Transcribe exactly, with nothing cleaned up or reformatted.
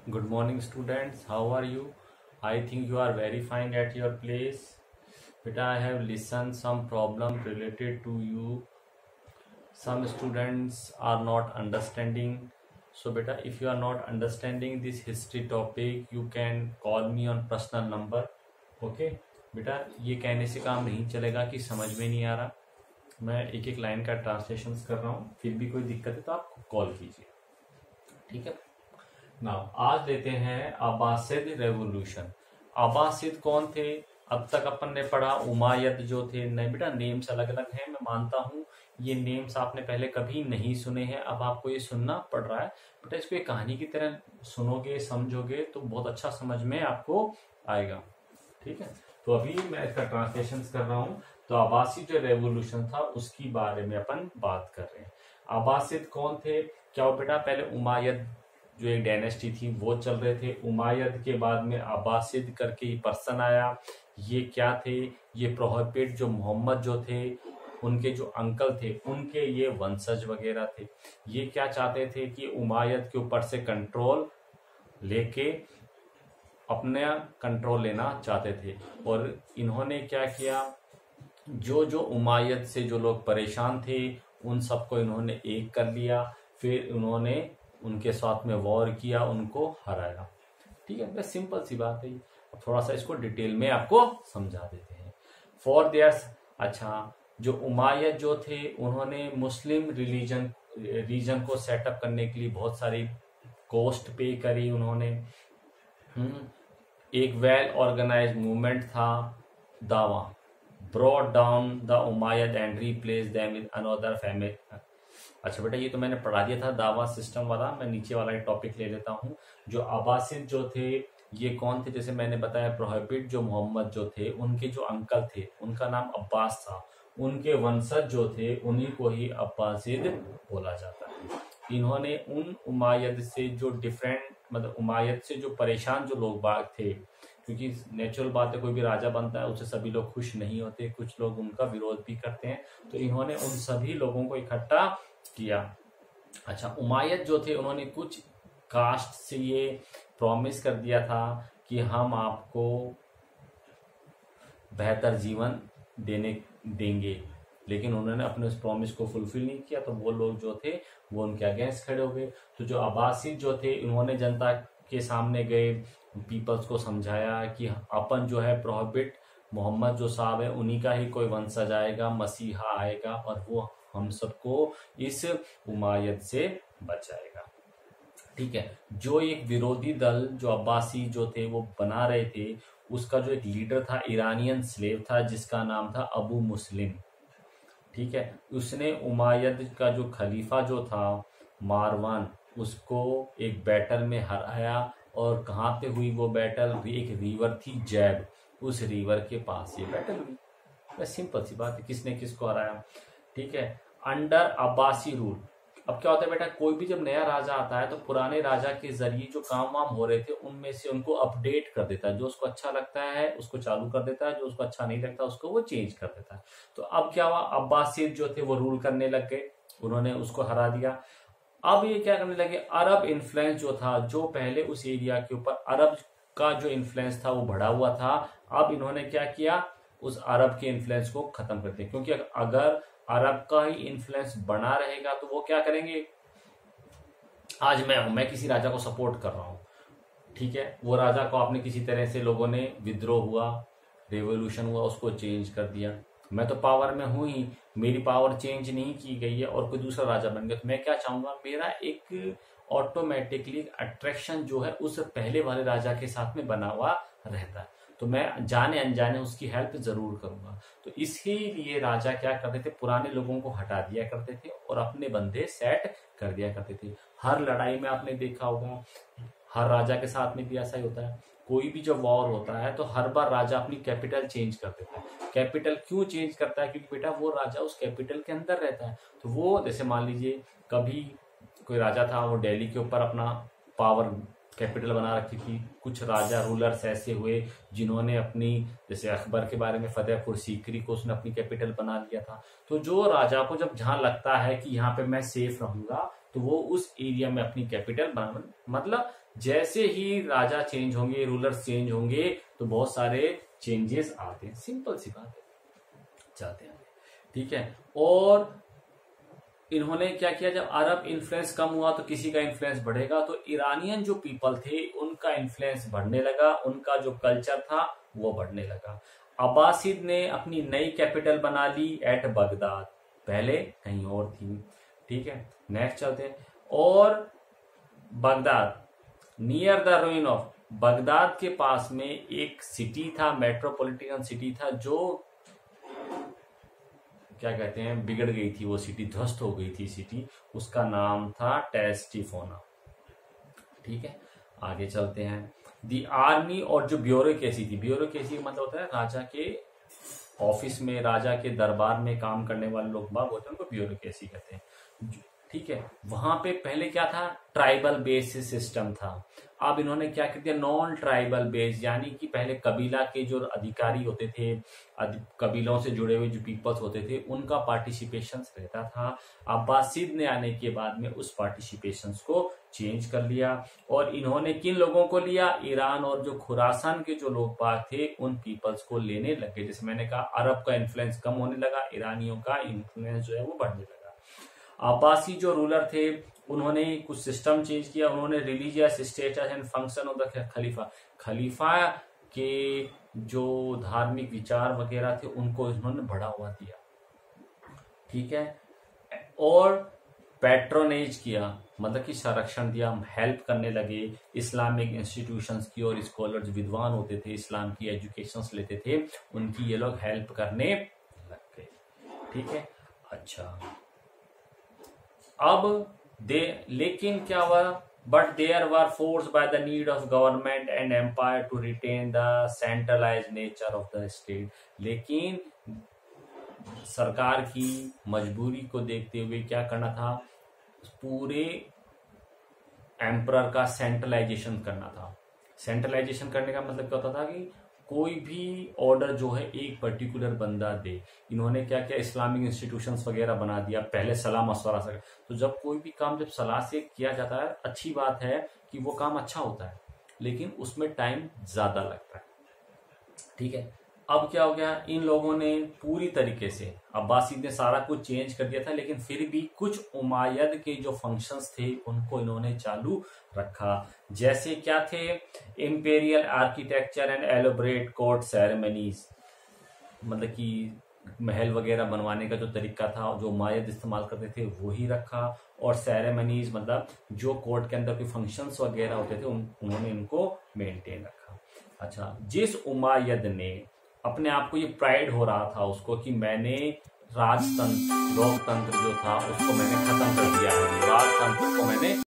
Good morning, students. How are you? I think you are very fine at your place. But I have listened some problem related to you. Some students are not understanding. So, beta, if you are not understanding this history topic, you can call me on personal number. Okay? बेटा ये कहने से काम नहीं चलेगा कि समझ में नहीं आ रहा. मैं एक एक लाइन का ट्रांसलेशन कर रहा हूँ. फिर भी कोई दिक्कत है तो आप कॉल कीजिए. ठीक है. नाउ आज लेते हैं अब्बासिद रेवोल्यूशन. अब्बासिद कौन थे? अब तक अपन ने पढ़ा उमायद जो थे. नहीं बेटा, नेम्स अलग अलग हैं, मैं मानता हूँ. ये नेम्स आपने पहले कभी नहीं सुने हैं, अब आपको ये सुनना पड़ रहा है. बेटा इसको एक कहानी की तरह सुनोगे, समझोगे तो बहुत अच्छा समझ में आपको आएगा. ठीक है. तो अभी मैं इसका ट्रांसलेशन कर रहा हूँ. तो अब्बासिद जो रेवोल्यूशन था उसकी बारे में अपन बात कर रहे हैं. अब्बासिद कौन थे? क्या वो बेटा पहले उमायद जो एक डायनेस्टी थी वो चल रहे थे. उमायद के बाद में अब्बासिद करके ही पर्सन आया. ये क्या थे? ये प्रोहिबिट जो मोहम्मद जो थे उनके जो अंकल थे उनके ये वंशज वगैरह थे. ये क्या चाहते थे कि उमायद के ऊपर से कंट्रोल लेके अपने कंट्रोल लेना चाहते थे. और इन्होंने क्या किया, जो जो उमायद से जो लोग परेशान थे उन सबको इन्होंने एक कर लिया. फिर उन्होंने उनके साथ में वॉर किया, उनको हराया. ठीक है. बस सिंपल सी बात है. थोड़ा सा इसको डिटेल में आपको समझा देते हैं. फॉर देयर अच्छा जो उमायद जो थे उन्होंने मुस्लिम रिलीजन रीजन को सेटअप करने के लिए बहुत सारी कॉस्ट पे करी उन्होंने. एक वेल ऑर्गेनाइज्ड मूवमेंट था दावा. Brought down the Umayyad and replace them with another family. अच्छा बेटा ये तो मैंने पढ़ा दिया था दावा सिस्टम वाला. मैं नीचे वाला एक टॉपिक ले लेता हूँ. जो अब्बासिद जो थे ये कौन थे? जैसे मैंने बताया प्रोहिबिट जो मोहम्मद जो थे उनके जो अंकल थे उनका नाम अब्बास था. उनके वंशज जो थे उन्हीं को ही अब्बासिद बोला जाता है. इन्होंने उन उमायद से जो डिफरेंट मतलब उमायद से जो परेशान जो लोग बाग थे, क्योंकि नेचुरल बात है कोई भी राजा बनता है उससे सभी लोग खुश नहीं होते, कुछ लोग उनका विरोध भी करते हैं. तो इन्होंने उन सभी लोगों को इकट्ठा किया. अच्छा उमायद जो थे उन्होंने कुछ कास्ट से ये प्रॉमिस कर दिया था कि हम आपको बेहतर जीवन देने देंगे, लेकिन उन्होंने अपने उस प्रॉमिस को फुलफिल नहीं किया. तो वो लोग जो थे वो उनके अगेंस्ट खड़े हो गए. तो जो अब्बासिद जो थे इन्होंने जनता के सामने गए, पीपल्स को समझाया कि अपन जो है प्रोहिबिट मोहम्मद जो साहब है उन्हीं का ही कोई वंशज आएगा, मसीहा आएगा और वो हम सबको इस उमायद से बचाएगा. ठीक है. जो एक विरोधी दल जो अब्बासी जो थे वो बना रहे थे उसका जो एक लीडर था ईरानियन स्लेव था जिसका नाम था अबू मुस्लिम. ठीक है. उसने उमायद का जो खलीफा जो था मारवान उसको एक बैटल में हराया. और कहाँ पे हुई वो बैटल? एक रिवर थी जैब, उस रिवर के पास ये बैटल हुई. बस सिंपल सी बात है, किसने किसको हराया. ठीक है. Under Abbasi rule. अब क्या होता है बेटा, कोई भी जब नया राजा आता है तो पुराने राजा के जरिए जो काम वाम हो रहे थे उनमें से उनको अपडेट कर देता है. जो उसको अच्छा लगता है उसको चालू कर देता है, जो उसको अच्छा नहीं लगता उसको वो चेंज कर देता है. तो अब क्या हुआ, अब्बासिद जो थे वो रूल करने लग गए, उन्होंने उसको हरा दिया. अब ये क्या करने लगे, अरब इन्फ्लुएंस जो था, जो पहले उस एरिया के ऊपर अरब का जो इन्फ्लुएंस था वो बढ़ा हुआ था, अब इन्होंने क्या किया, उस अरब के इन्फ्लुएंस को खत्म कर दिया. क्योंकि अगर अरब का ही इन्फ्लुएंस बना रहेगा तो वो क्या करेंगे, आज मैं हूं, मैं किसी राजा को सपोर्ट कर रहा हूं, ठीक है, वो राजा को आपने किसी तरह से लोगों ने विद्रोह हुआ, रेवोल्यूशन हुआ, उसको चेंज कर दिया. मैं तो पावर में हूं ही, मेरी पावर चेंज नहीं की गई है और कोई दूसरा राजा बन गया, तो मैं क्या चाहूंगा, मेरा एक ऑटोमेटिकली अट्रैक्शन जो है उस पहले वाले राजा के साथ में बना हुआ रहता है, तो मैं जाने अनजाने उसकी हेल्प जरूर करूंगा. तो इसीलिए राजा क्या करते थे, पुराने लोगों को हटा दिया करते थे और अपने बंदे सेट कर दिया करते थे. हर लड़ाई में आपने देखा होगा, हर राजा के साथ में भी ऐसा ही होता है. कोई भी जब वॉर होता है तो हर बार राजा अपनी कैपिटल चेंज कर देता है. कैपिटल क्यों चेंज करता है, क्योंकि बेटा वो राजा उस कैपिटल के अंदर रहता है. तो वो जैसे मान लीजिए कभी कोई राजा था, वो दिल्ली के ऊपर अपना पावर कैपिटल बना रखी थी. कुछ राजा रूलर्स ऐसे हुए जिन्होंने अपनी, जैसे अकबर के बारे में, फतेहपुर सीकरी को उसने अपनी कैपिटल बना लिया था. तो जो राजा को जब जहां लगता है कि यहाँ पे मैं सेफ रहूंगा तो वो उस एरिया में अपनी कैपिटल बना, मतलब जैसे ही राजा चेंज होंगे, रूलर्स चेंज होंगे, तो बहुत सारे चेंजेस आते हैं, सिंपल सी बात है, जाते हैं, ठीक है। और इन्होंने क्या किया, जब अरब इन्फ्लुएंस कम हुआ तो किसी का इन्फ्लुएंस बढ़ेगा, तो ईरानियन जो पीपल थे उनका इन्फ्लुएंस बढ़ने लगा, उनका जो कल्चर था वो बढ़ने लगा। अब्बासिद ने अपनी नई कैपिटल बना ली एट बगदाद, पहले कहीं और थी, ठीक है। नेक्स्ट चलते हैं। और Baghdad, near the ruin of, Baghdad के पास में एक सिटी था, मेट्रोपॉलिटन सिटी था, जो क्या कहते हैं, बिगड़ गई थी वो सिटी, ध्वस्त हो गई थी सिटी, उसका नाम था टेस्टिफोना, ठीक है। आगे चलते हैं। दी आर्मी, और जो ब्यूरोक्रेसी थी, ब्यूरोक्रेसी का मतलब होता है राजा के ऑफिस में, राजा के दरबार में काम करने वाले लोग बाग होते हैं, उनको ब्यूरोक्रेसी कहते हैं, ठीक है। वहां पे पहले क्या था, ट्राइबल बेस सिस्टम था। अब इन्होंने क्या कर दिया, नॉन ट्राइबल बेस, यानी कि पहले कबीला के जो अधिकारी होते थे, कबीलों से जुड़े हुए जो पीपल्स होते थे, उनका पार्टिसिपेशन रहता था। अब्बासिद ने आने के बाद में उस पार्टिसिपेशन को चेंज कर लिया, और इन्होंने किन लोगों को लिया, ईरान और जो खुरासान के जो लोग बाग थे उन पीपल्स को लेने लगे। जैसे मैंने कहा, अरब का इन्फ्लुएंस कम होने लगा, ईरानियों का इन्फ्लुएंस जो है वो बढ़ने लगा। अब्बासी जो रूलर थे उन्होंने कुछ सिस्टम चेंज किया, उन्होंने religious status and function of the खलीफा, खलीफा के जो धार्मिक विचार वगैरह थे उनको इन्होंने बढ़ावा दिया, ठीक है। और पैट्रोनेज किया, मतलब कि संरक्षण दिया, हेल्प करने लगे इस्लामिक इंस्टीट्यूशंस की, और स्कॉलर्स विद्वान होते थे, इस्लाम की एजुकेशंस लेते थे, उनकी ये लोग हेल्प करने लग गए, ठीक है। अच्छा, अब दे लेकिन क्या हुआ, but there were force by the need of government and empire to retain the centralize nature of the state, लेकिन सरकार की मजबूरी को देखते हुए क्या करना था, पूरे एम्परर का सेंट्रलाइजेशन करना था। सेंट्रलाइजेशन करने का मतलब क्या होता था कि कोई भी ऑर्डर जो है एक पर्टिकुलर बंदा दे। इन्होंने क्या किया, इस्लामिक इंस्टीट्यूशंस वगैरह बना दिया, पहले सलाह मशवरा से। तो जब कोई भी काम जब सलाह से किया जाता है, अच्छी बात है कि वो काम अच्छा होता है, लेकिन उसमें टाइम ज्यादा लगता है, ठीक है। अब क्या हो गया, इन लोगों ने पूरी तरीके से, अब्बासिद ने सारा कुछ चेंज कर दिया था, लेकिन फिर भी कुछ उमायद के जो फंक्शंस थे उनको इन्होंने चालू रखा। जैसे क्या थे, imperial architecture and elaborate court ceremonies, मतलब कि महल वगैरह बनवाने का जो तरीका था, जो उमायद इस्तेमाल करते थे वही रखा। और सेरेमनीज मतलब जो कोर्ट के अंदर के फंक्शंस वगैरह होते थे उन, उन्होंने इनको मेंटेन रखा। अच्छा, जिस उमायद ने अपने आप को ये प्राइड हो रहा था उसको कि मैंने राजतंत्र, लोकतंत्र जो था उसको मैंने खत्म कर दिया है, राजतंत्र को मैंने